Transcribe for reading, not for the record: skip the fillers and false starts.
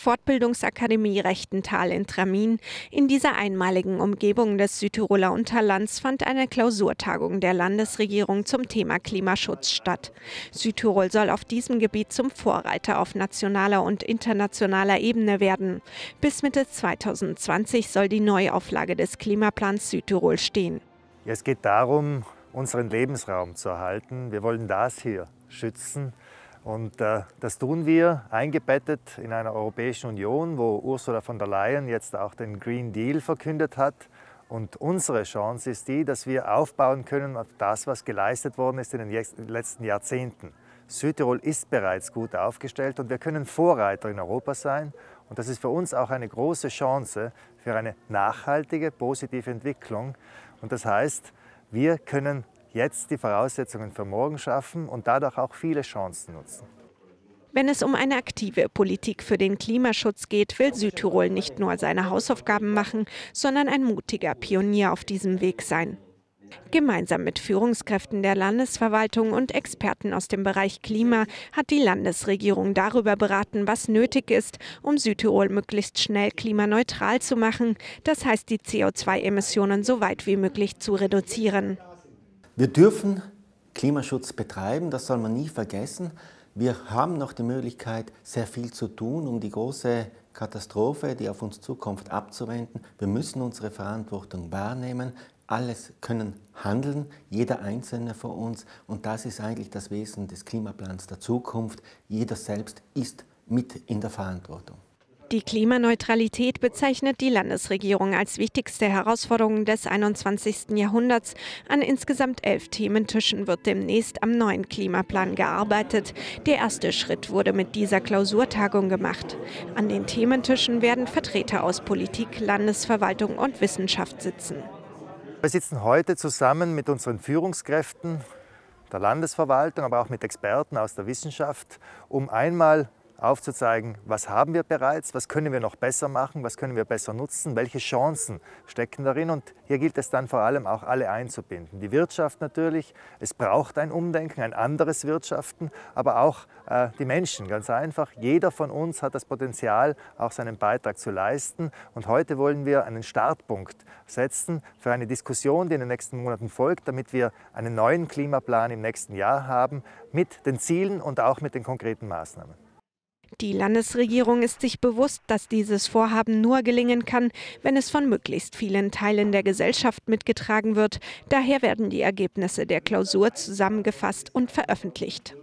Fortbildungsakademie Rechtental in Tramin. In dieser einmaligen Umgebung des Südtiroler Unterlands fand eine Klausurtagung der Landesregierung zum Thema Klimaschutz statt. Südtirol soll auf diesem Gebiet zum Vorreiter auf nationaler und internationaler Ebene werden. Bis Mitte 2020 soll die Neuauflage des Klimaplans Südtirol stehen. Es geht darum, unseren Lebensraum zu erhalten. Wir wollen das hier schützen. Und das tun wir eingebettet in einer Europäischen Union, wo Ursula von der Leyen jetzt auch den Green Deal verkündet hat. Und unsere Chance ist die, dass wir aufbauen können auf das, was geleistet worden ist in den letzten Jahrzehnten. Südtirol ist bereits gut aufgestellt und wir können Vorreiter in Europa sein. Und das ist für uns auch eine große Chance für eine nachhaltige, positive Entwicklung. Und das heißt, wir können jetzt die Voraussetzungen für morgen schaffen und dadurch auch viele Chancen nutzen. Wenn es um eine aktive Politik für den Klimaschutz geht, will Südtirol nicht nur seine Hausaufgaben machen, sondern ein mutiger Pionier auf diesem Weg sein. Gemeinsam mit Führungskräften der Landesverwaltung und Experten aus dem Bereich Klima hat die Landesregierung darüber beraten, was nötig ist, um Südtirol möglichst schnell klimaneutral zu machen. Das heißt, die CO2-Emissionen so weit wie möglich zu reduzieren. Wir dürfen Klimaschutz betreiben, das soll man nie vergessen. Wir haben noch die Möglichkeit, sehr viel zu tun, um die große Katastrophe, die auf uns zukommt, abzuwenden. Wir müssen unsere Verantwortung wahrnehmen. Alles können handeln, jeder Einzelne von uns. Und das ist eigentlich das Wesen des Klimaplans der Zukunft. Jeder selbst ist mit in der Verantwortung. Die Klimaneutralität bezeichnet die Landesregierung als wichtigste Herausforderung des 21. Jahrhunderts. An insgesamt 11 Thementischen wird demnächst am neuen Klimaplan gearbeitet. Der erste Schritt wurde mit dieser Klausurtagung gemacht. An den Thementischen werden Vertreter aus Politik, Landesverwaltung und Wissenschaft sitzen. Wir sitzen heute zusammen mit unseren Führungskräften der Landesverwaltung, aber auch mit Experten aus der Wissenschaft, um einmal aufzuzeigen, was haben wir bereits, was können wir noch besser machen, was können wir besser nutzen, welche Chancen stecken darin. Und hier gilt es dann vor allem auch alle einzubinden. Die Wirtschaft natürlich, es braucht ein Umdenken, ein anderes Wirtschaften, aber auch die Menschen, ganz einfach. Jeder von uns hat das Potenzial, auch seinen Beitrag zu leisten. Und heute wollen wir einen Startpunkt setzen für eine Diskussion, die in den nächsten Monaten folgt, damit wir einen neuen Klimaplan im nächsten Jahr haben, mit den Zielen und auch mit den konkreten Maßnahmen. Die Landesregierung ist sich bewusst, dass dieses Vorhaben nur gelingen kann, wenn es von möglichst vielen Teilen der Gesellschaft mitgetragen wird. Daher werden die Ergebnisse der Klausur zusammengefasst und veröffentlicht.